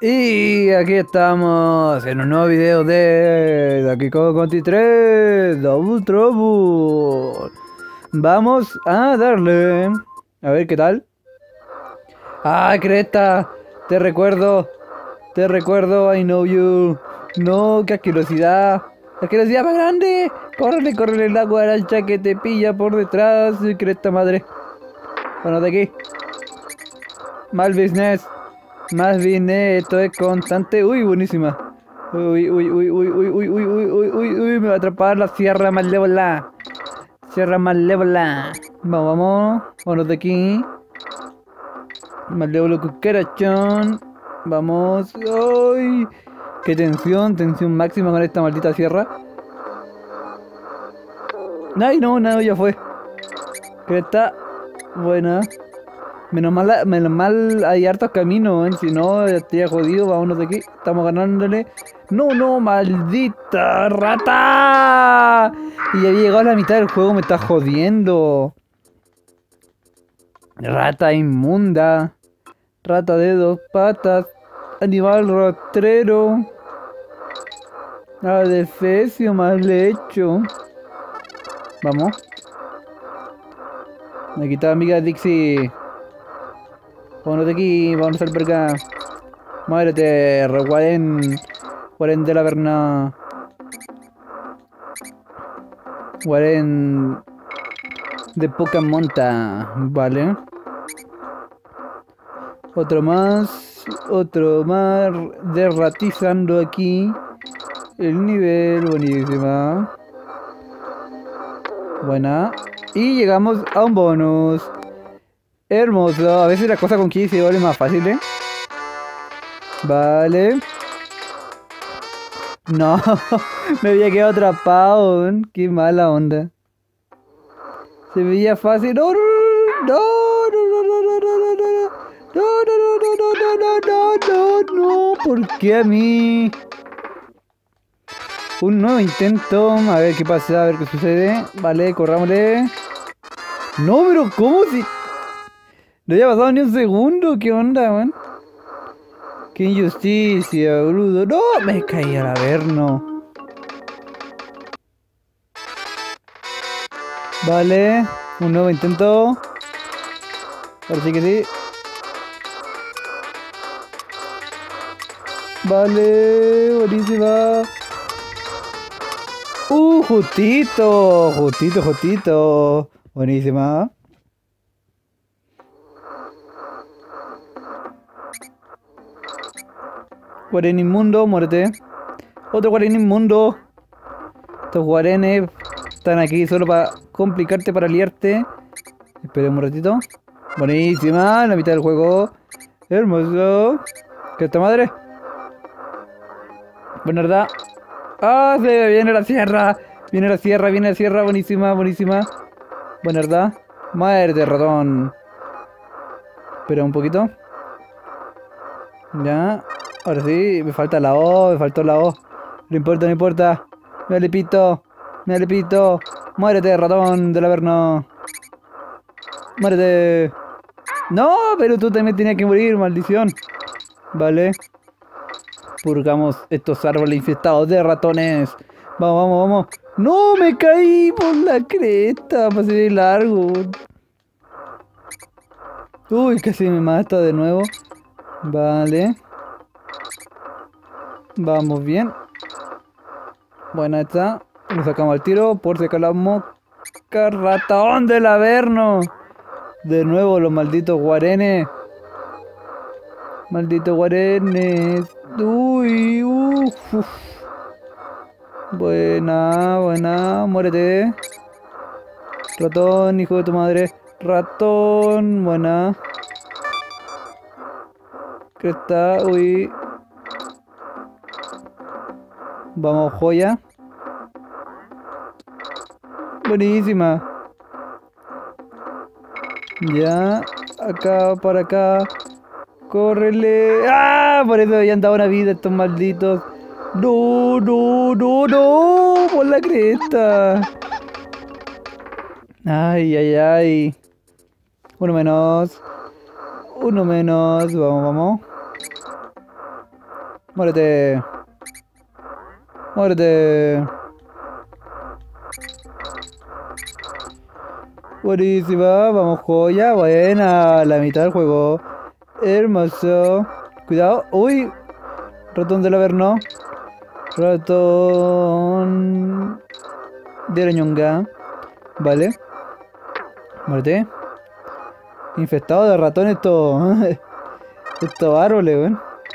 Y aquí estamos en un nuevo video de Donkey Kong Country 3 Double Trouble. Vamos a darle. A ver qué tal. ¡Ah, Cresta! Te recuerdo. Te recuerdo, I know you. No, qué asquerosidad. ¡Asquerosidad más grande! ¡Córrele, córrele la guaracha que te pilla por detrás! Cresta madre. Bueno, de aquí. Mal business. Más bien, esto es constante. Uy, buenísima. Uy, uy, uy, uy, uy, uy, uy, uy, uy, uy, uy, me va a atrapar la sierra malévola. Sierra malévola. Vamos, vamos. Vámonos de aquí. Malévolo cucarachón. Vamos. ¡Ay! ¡Qué tensión! Tensión máxima con esta maldita sierra. ¡Ay, no! Nada, ya fue. Cresta. Buena. Menos mal hay hartos caminos, si no estaría jodido, vámonos de aquí, estamos ganándole. No, no, maldita rata. Y ya había llegado a la mitad del juego, me está jodiendo. Rata inmunda. Rata de dos patas. Animal rastrero. Adefesio mal hecho. Vamos. Aquí está amiga Dixie. Vámonos de aquí, vamos a albergar. Muérete, Guarén de la Verna. Guarén de poca monta, vale. Otro más derratizando aquí el nivel, buenísima. Buena. Y llegamos a un bonus. Hermoso, a veces la cosa con Key se vuelve más fácil, ¿eh? Vale. No, me había quedado atrapado, ¿eh? Qué mala onda. Se veía fácil. No, no, no, no, no, no, no, no, no, no, no, no, no, no, no, no, ¿por qué a mí? Un nuevo intento, a ver qué pasa, a ver qué sucede. Vale, corrámosle. No, pero ¿cómo si...? No había pasado ni un segundo, ¿qué onda, man? ¡Qué injusticia, boludo! ¡No! Me caí al averno. Vale, un nuevo intento. Parece que sí. Vale, buenísima. Justito, justito, justito. Buenísima. Guarén inmundo, muérete. Otro guarén inmundo. Estos guarenes están aquí solo para complicarte, para liarte. Esperemos un ratito. Buenísima, en la mitad del juego. Hermoso. ¿Qué esta madre? Buena verdad. ¡Ah! Se viene la sierra. Viene la sierra, viene la sierra. Buenísima, buenísima. Buena verdad. Muerte, ratón. Espera un poquito. Ya. Ahora sí, me falta la O, me faltó la O. No importa, no importa. Me le pito. Me le pito. Muérete, ratón del Averno. Muérete. No, pero tú también tenías que morir, maldición. Vale. Purgamos estos árboles infestados de ratones. Vamos, vamos, vamos. No, me caí por la cresta. Pasé de largo. Uy, casi me mata de nuevo. Vale. Vamos bien. Buena está. Nos sacamos al tiro por si acá la mosca. Ratón del Averno. De nuevo los malditos guarenes. Malditos guarenes. Uy, uf. Buena, buena. Muérete. Ratón, hijo de tu madre. Ratón. Buena. Cresta. Uy. Vamos, joya. Buenísima. Ya. Acá, para acá. Córrele. ¡Ah! Por eso habían dado una vida estos malditos. No, no, no, no. Por la cresta. Ay, ay, ay. Uno menos. Uno menos. Vamos, vamos. Muérete. Muérete. Buenísima, vamos joya, buena, la mitad del juego. Hermoso. Cuidado, uy, ratón del Averno. Ratón de la ñonga. Vale, muérete. Infestado de ratones estos árboles, weón.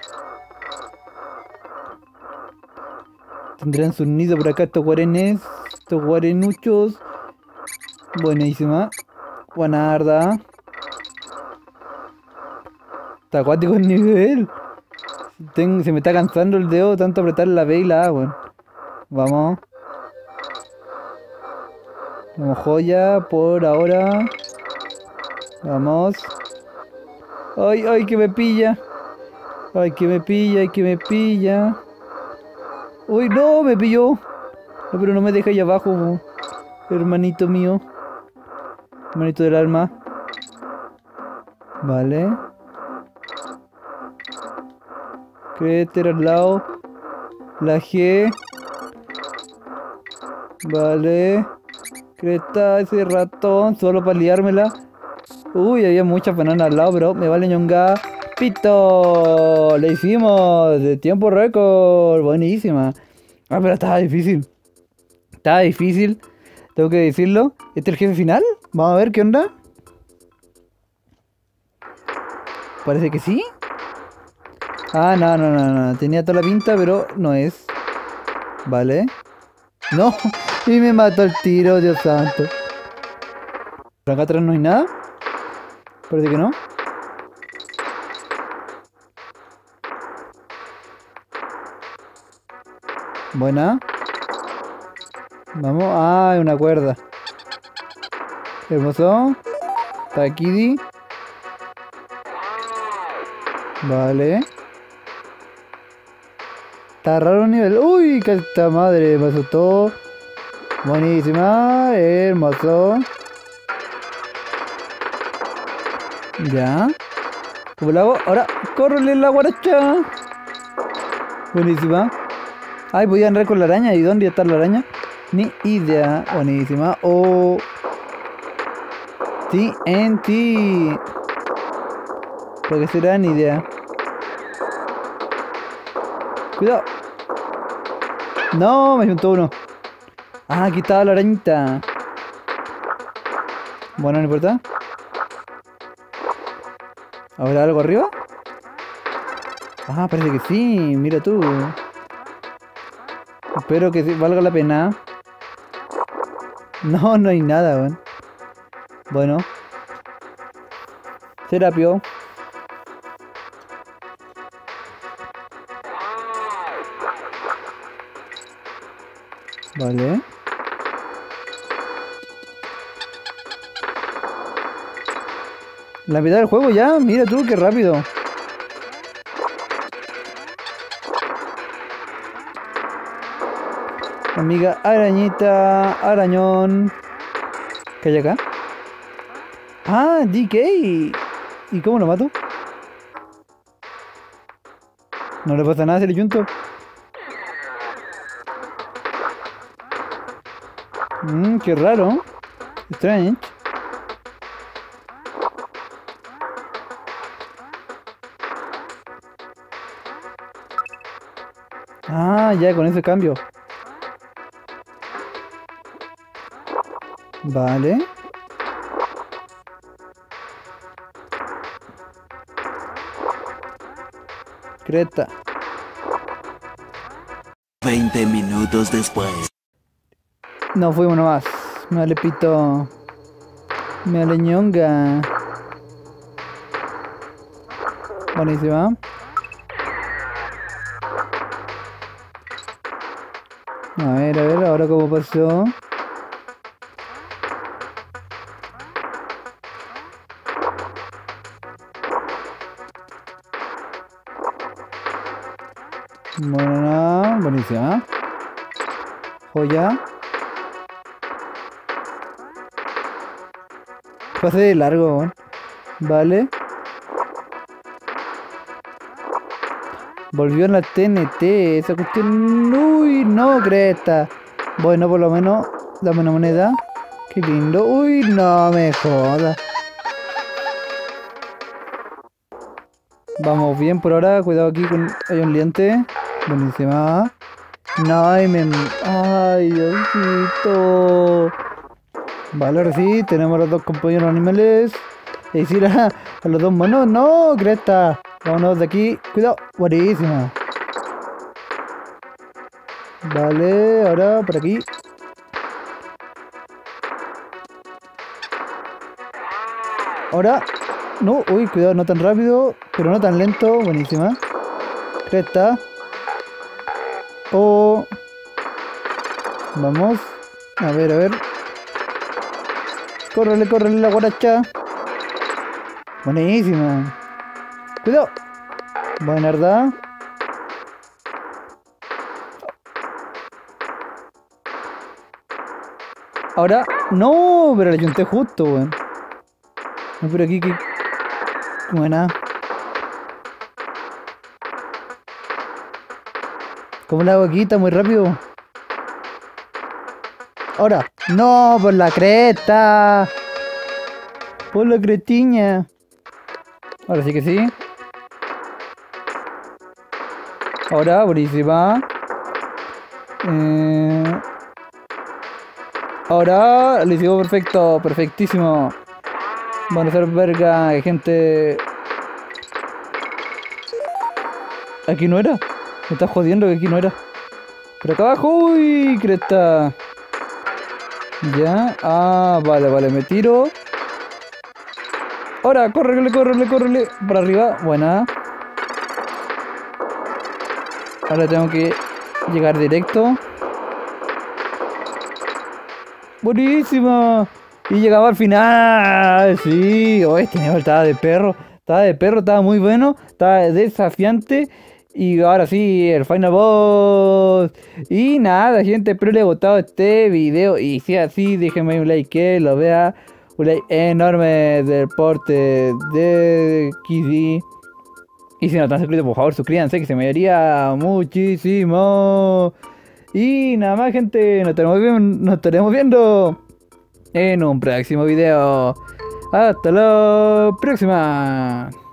Tendrán sus nidos por acá estos guarenes, estos guarenuchos. Buenísima. Buenarda. Está acuático el nivel. Se me está cansando el dedo tanto apretar la B y la A, weón. Vamos. Vamos joya por ahora. Vamos. Ay, ay, que me pilla. Ay, que me pilla, ay, que me pilla. Uy, no, me pilló. No, pero no me deja ahí abajo, weón. Hermanito mío. Hermanito del alma. Vale. Cráter al lado. La G. Vale. Cresta, ese ratón, solo para liármela. Uy, había muchas bananas al lado, pero me vale ñonga. ¡Pito! ¡Le hicimos! De tiempo récord. Buenísima. Ah, pero estaba difícil. Estaba difícil. Tengo que decirlo. ¿Este es el jefe final? Vamos a ver qué onda. Parece que sí. Ah, no, no, no, no. Tenía toda la pinta, pero no es. Vale. No. Y me mató el tiro, Dios santo. ¿Por acá atrás no hay nada? Parece que no. Buena. Vamos. Ah, hay una cuerda. Hermoso. Taquidi. Vale. Está raro el nivel. Uy, que esta madre me asustó. Buenísima. Hermoso. Ya. ¿Cómo lo hago? Ahora, córrele la guaracha. Buenísima. Ay, voy a andar con la araña. ¿Y dónde está la araña? Ni idea. Buenísima. Oh. TNT. ¿Por qué será? Ni idea. Cuidado. No, me juntó uno. Ah, aquí estaba la arañita. Bueno, no importa. ¿Habrá algo arriba? Ah, parece que sí. Mira tú. Espero que valga la pena. No, no hay nada, weón. Bueno. Serapio. Vale. La mitad del juego ya. Mira tú, qué rápido. Amiga arañita, arañón. ¿Qué hay acá? Ah, DK. ¿Y cómo lo mato? No le pasa nada si le junto. Qué raro. Strange. Ah, ya con ese cambio. Vale. Creta. 20 minutos después. No fuimos nomás. Me vale pito. Me vale ñonga. Buenísima. A ver, ahora cómo pasó. Bueno, buenísima. Joya. Pasé de largo, weón. Vale. Volvió en la TNT. Esa cuestión. Uy, no, cresta. Bueno, por lo menos, dame una moneda. Qué lindo. Uy, no me jodas. Vamos bien por ahora. Cuidado aquí con. Hay un liente. Buenísima. No, ay, Diosito. Vale, ahora sí, tenemos los dos compañeros animales. Es decir, a los dos monos. No, cresta. Vámonos de aquí. Cuidado. Buenísima. Vale, ahora por aquí. Ahora. No, uy, cuidado, no tan rápido, pero no tan lento. Buenísima. Cresta. Oh. Vamos. A ver, a ver. Córrele, córrele la guaracha. Buenísima. Cuidado. Buena, ¿verdad? Ahora. No, pero le junté justo, weón. No, pero aquí que. Buena. ¿Cómo la hago aquí? Está muy rápido. Ahora. No, por la cresta. Por la cretiña. Ahora sí que sí. Ahora, buenísima. Ahora lo hicimos perfecto, perfectísimo. Van a ser verga, gente. Aquí no era. Me estás jodiendo que aquí no era. Pero acá abajo, uy, cresta. Ya, ah, vale, vale, me tiro. Ahora, córrele, córrele, córrele. Para arriba, buena. Ahora tengo que llegar directo. Buenísima. Y llegaba al final. Sí, oh, este nivel estaba de perro. Estaba de perro, estaba muy bueno. Estaba desafiante. Y ahora sí, el final boss. Y nada, gente, espero les haya gustado este video. Y si así, déjenme un like que lo vea. Un like enorme del porte de XD. Y si no están suscritos, por favor, suscríbanse, que se me haría muchísimo. Y nada más, gente, nos estaremos viendo en un próximo video. Hasta la próxima.